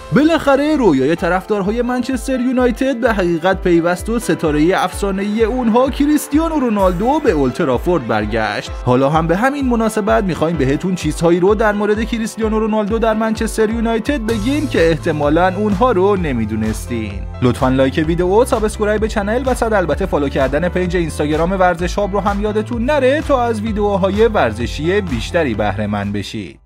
بالاخره رویای طرفدارهای منچستر یونایتد به حقیقت پیوست و ستاره افسانه‌ای اونها کریستیانو رونالدو به اولترافورد برگشت. حالا هم به همین مناسبت می‌خوایم بهتون چیزهایی رو در مورد کریستیانو رونالدو در منچستر یونایتد بگیم که احتمالاً اونها رو نمیدونستین. لطفاً لایک ویدیو، سابسکرایب چنل و البته فالو کردن پیج اینستاگرام ورزش هاب رو هم یادتون نره تا از ویدیوهای ورزشی بیشتری بهره مند بشید.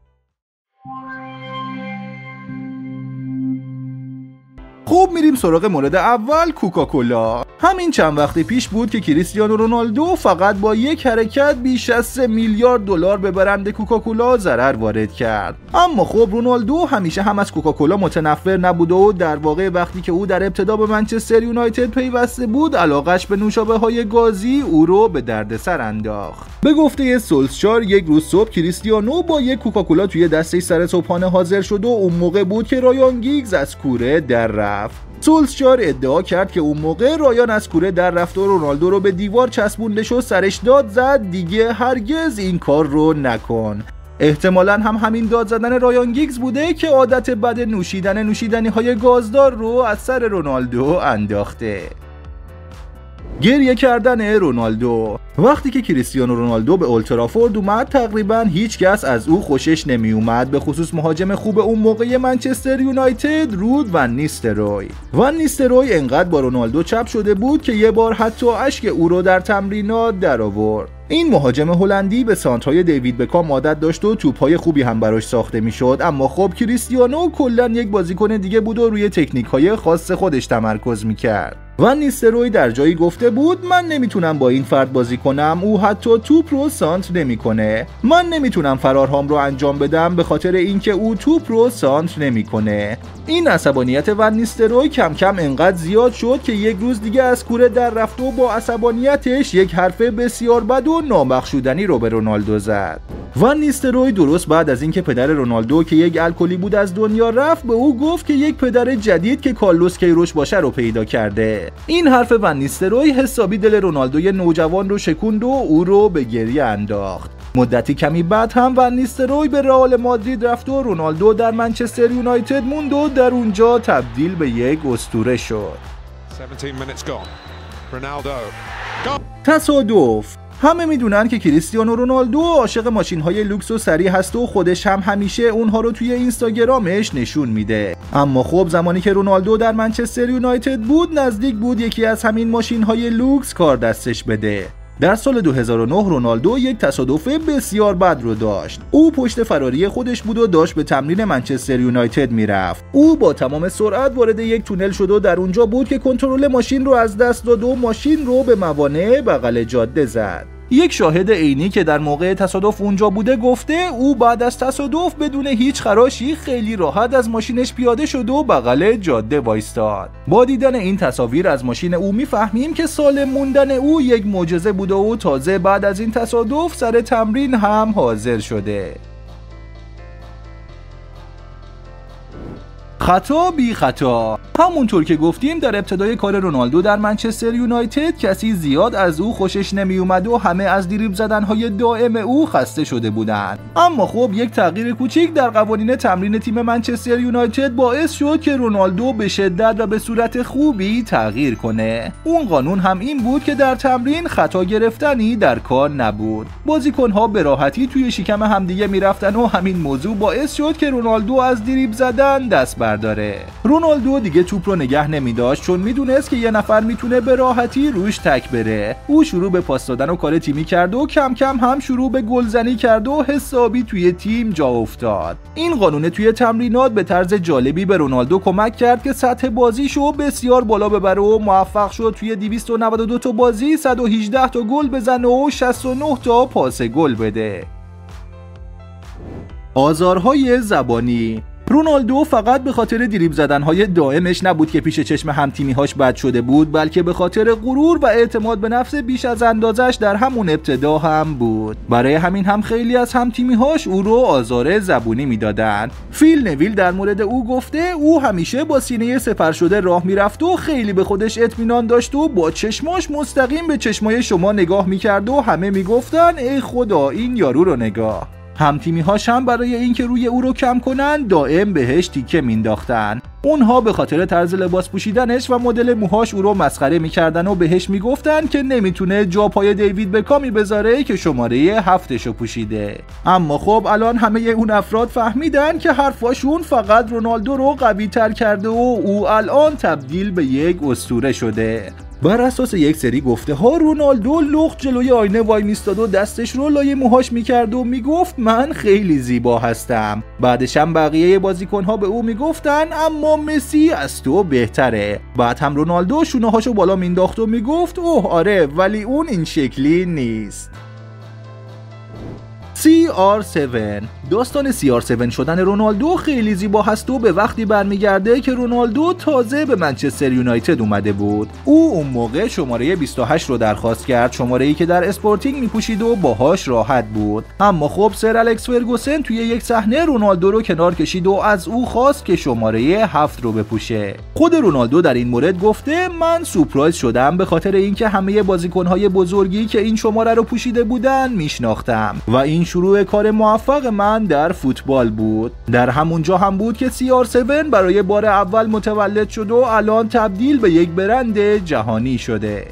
خب میریم سراغ مورد اول، کوکاکولا. همین چند وقت پیش بود که کریستیانو رونالدو فقط با یک حرکت بیش از 3 میلیارد دلار به برند کوکاکولا ضرر وارد کرد. اما خب رونالدو همیشه هم از کوکاکولا متنفر نبوده و در واقع وقتی که او در ابتدا به منچستر یونایتد پیوسته بود، علاقش به نوشابه‌های گازی او رو به دردسر انداخت. به گفته سولشار، یک روز صبح کریستیانو با یک کوکاکولا توی دسته سر صبحانه حاضر شد و اون موقع بود که رایان گیگز از کوره در رفت. سولشار ادعا کرد که اون موقع رایان از کوره در رفت و رونالدو رو به دیوار چسبوندش و سرش داد زد دیگه هرگز این کار رو نکن. احتمالاً هم همین داد زدن رایان گیگز بوده که عادت بد نوشیدنی‌های گازدار رو از سر رونالدو انداخته. گریه کردن رونالدو. وقتی که کریستیانو رونالدو به اولترافورد اومد تقریبا هیچ کس از او خوشش نمی اومد، به خصوص مهاجم خوب اون موقع منچستر یونایتد رود ون نیستلروی. ون نیستلروی انقدر با رونالدو چپ شده بود که یه بار حتی اشک او رو در تمرینات در آورد. این مهاجم هلندی به سانترهای دیوید بکام عادت داشت و توپ‌های خوبی هم براش ساخته میشد، اما خب کریستیانو کلاً یک بازیکن دیگه بود و روی تکنیک‌های خاص خودش تمرکز می‌کرد. ون نیستلروی در جایی گفته بود من نمیتونم با این فرد بازی کنم، او حتی توپ رو سانتر نمیکنه. من نمیتونم فرارهام رو انجام بدم به خاطر اینکه او توپ رو سانتر نمیکنه. این عصبانیت ون نیستلروی کم کم انقدر زیاد شد که یک روز دیگه از کوره در رفت و با عصبانیتش یک حرف بسیار بد و نابخشودنی رو به رونالدو زد. ون نیستلروی درست بعد از اینکه پدر رونالدو که یک الکلی بود از دنیا رفت به او گفت که یک پدر جدید که کارلوس کیروش باشه رو پیدا کرده. این حرف ون نیستلروی حسابی دل رونالدوی نوجوان رو شکوند و او رو به گریه انداخت. مدتی کمی بعد هم ون نیستلروی به رئال مادرید رفت و رونالدو در منچستر یونایتد موند و در اونجا تبدیل به یک اسطوره شد. 17 minutes gone. Ronaldo. تصادف. همه میدونن که کریستیانو رونالدو عاشق ماشین‌های لوکس و سری هست و خودش هم همیشه اونها رو توی اینستاگرامش نشون میده. اما خب زمانی که رونالدو در منچستر یونایتد بود نزدیک بود یکی از همین ماشین‌های لوکس کار دستش بده. در سال 2009 رونالدو یک تصادف بسیار بد رو داشت. او پشت فراری خودش بود و داشت به تمرین منچستر یونایتد میرفت. او با تمام سرعت وارد یک تونل شد و در اونجا بود که کنترل ماشین رو از دست داد و ماشین رو به موانع بغل جاده زد. یک شاهد عینی که در موقع تصادف اونجا بوده گفته او بعد از تصادف بدون هیچ خراشی خیلی راحت از ماشینش پیاده شد و بغل جاده وایستاد. با دیدن این تصاویر از ماشین او میفهمیم که سالم موندن او یک معجزه بوده و تازه بعد از این تصادف سر تمرین هم حاضر شده. خطا بی خطا. همونطور که گفتیم در ابتدای کار رونالدو در منچستر یونایتد کسی زیاد از او خوشش نمی اومد و همه از دریبل زدن‌های دائم او خسته شده بودند. اما خب یک تغییر کوچیک در قوانین تمرین تیم منچستر یونایتد باعث شد که رونالدو به شدت و به صورت خوبی تغییر کنه. اون قانون هم این بود که در تمرین خطا گرفتنی در کار نبود. بازیکن‌ها به راحتی توی شکم همدیگه میرفتن و همین موضوع باعث شد که رونالدو از دریبل زدن دست برداره. رونالدو دیگه توپ رو نگه نمی‌داشت چون میدونست که یه نفر میتونه به راحتی روش تک بره. او شروع به پاس دادن و کار تیمی کرد و کم کم هم شروع به گلزنی کرد و حسابی توی تیم جا افتاد. این قانون توی تمرینات به طرز جالبی به رونالدو کمک کرد که سطح بازیشو بسیار بالا ببره و موفق شد توی 292 تا بازی 118 تا گل بزنه و 69 تا پاس گل بده. آزارهای زبانی. رونالدو فقط به خاطر دریبل زدن‌های دائمش نبود که پیش چشم همتیمی‌هاش بد شده بود، بلکه به خاطر غرور و اعتماد به نفس بیش از اندازش در همون ابتدا هم بود. برای همین هم خیلی از همتیمی‌هاش او رو آزار زبونی میدادن. فیل نویل در مورد او گفته او همیشه با سینه سپر شده راه میرفت و خیلی به خودش اطمینان داشت و با چشماش مستقیم به چشمای شما نگاه میکرد و همه میگفتن ای خدا این یارو رو نگاه. همتیمی‌هاش هم برای اینکه روی او رو کم کنن دائم بهش تیکه مینداختن. اونها به خاطر طرز لباس پوشیدنش و مدل موهاش او رو مسخره میکردن و بهش میگفتن که نمیتونه جا پای دیوید بکامی بذاره که شماره 7 رو پوشیده. اما خب الان همه اون افراد فهمیدن که حرفاشون فقط رونالدو رو قوی تر کرده و او الان تبدیل به یک اسطوره شده. بر اساس یک سری گفته ها رونالدو لخت جلوی آینه وای میستاد و دستش رو لای موهاش میکرد و میگفت من خیلی زیبا هستم. بعدش هم بقیه بازیکن ها به او میگفتن اما مسی از تو بهتره. بعد هم رونالدو شونه هاشو بالا مینداخت و میگفت اوه آره ولی اون این شکلی نیست. CR7 داستان CR7 شدن رونالدو خیلی زیبا هست و به وقتی برمیگرده که رونالدو تازه به منچستر یونایتد اومده بود. او اون موقع شماره 28 رو درخواست کرد، شماره‌ای که در اسپورتینگ میپوشید و باهاش راحت بود. اما خب سر الکس فرگوسن توی یک صحنه رونالدو رو کنار کشید و از او خواست که شماره 7 رو بپوشه. خود رونالدو در این مورد گفته من سورپرایز شدم به خاطر اینکه همه بازیکن‌های بزرگی که این شماره رو پوشیده بودن میشناختم و این شروع کار موفق من در فوتبال بود. در همونجا هم بود که CR7 برای بار اول متولد شد و الان تبدیل به یک برند جهانی شده.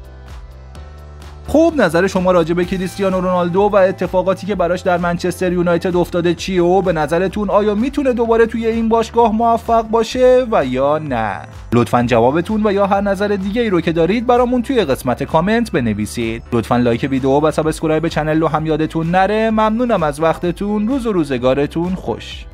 خب نظر شما راجع به کریستیانو رونالدو و اتفاقاتی که براش در منچستر یونایتد افتاده چیه و به نظرتون آیا میتونه دوباره توی این باشگاه موفق باشه و یا نه؟ لطفاً جوابتون و یا هر نظر دیگه ای رو که دارید برامون توی قسمت کامنت بنویسید. لطفاً لایک ویدیو و سابسکرایب چنل رو هم یادتون نره. ممنونم از وقتتون. روز و روزگارتون خوش.